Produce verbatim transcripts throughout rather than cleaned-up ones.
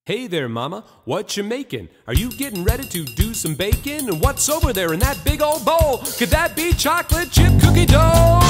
Hey there, mama, what you making? Are you getting ready to do some baking? And what's over there in that big old bowl? Could that be chocolate chip cookie dough?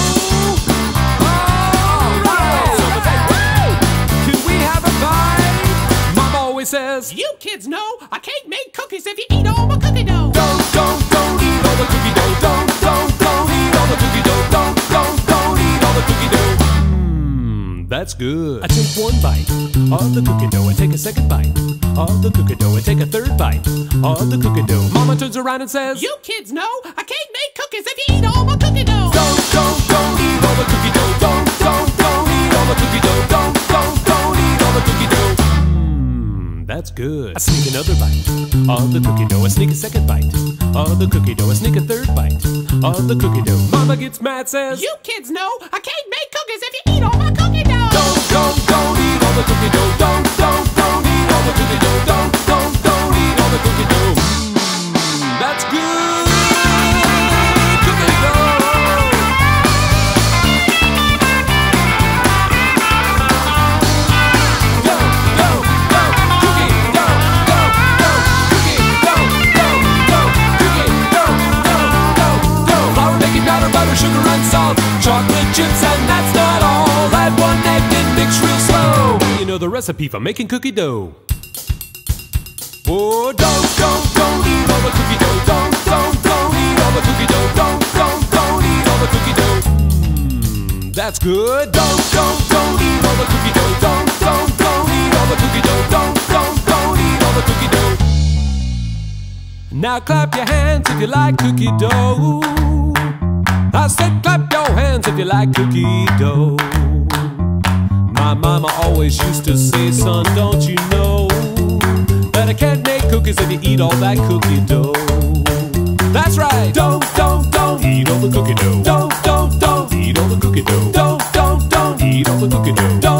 All right! Can we have a bite? Mama always says, you kids know I can't make cookies if you eat all my cookie dough. Don't, don't, don't eat all the cookie dough. Don't, don't, don't eat all the cookie dough. Don't, don't, don't eat all the cookie dough. Mmm, that's good. I take one bite of the cookie dough. I take a second bite of the cookie dough. I take a third bite of the cookie dough. Mama turns around and says, you kids know I can't make cookies if you eat all my cookie dough. Don't, don't, don't eat all the cookie dough. Don't, don't, don't eat all the cookie dough. Don't, don't, don't eat all the cookie dough. Mmm, that's good. I sneak another bite of the cookie dough. I sneak a second bite of the cookie dough. I sneak a third bite of the cookie dough. Mama gets mad, says, you kids know I can't make cookies if you eat all my cookie dough. Don't, don't, don't eat all the cookie dough. Don't, don't, don't eat all the cookie dough. Don't, don't, don't eat all the cookie dough. Mmm, that's good. Cookie dough. Go, go, go, cookie dough, go, go, cookie dough, go, go, cookie dough, go, go, go. Flour, baking powder, butter, sugar, and salt, chocolate chips, and that's not all. Add one egg and mix real slow. You know the recipe for making cookie dough. Oh, don't, don't, don't eat all the cookie dough. Don't, don't, don't eat all the cookie dough. Don't, don't, don't eat all the cookie dough. Mmm, that's good. Don't, don't, don't eat all the cookie dough. Don't, don't, don't eat all the cookie dough. Don't, don't, don't eat all the cookie dough. Now clap your hands if you like cookie dough. I said clap your hands if you like cookie dough. My mama always used to say, son, don't you know that I can't make cookies if you eat all that cookie dough. That's right. Don't, don't, don't eat all the cookie dough. Don't, don't, don't eat all the cookie dough. Don't, don't, don't eat all the cookie dough. Don't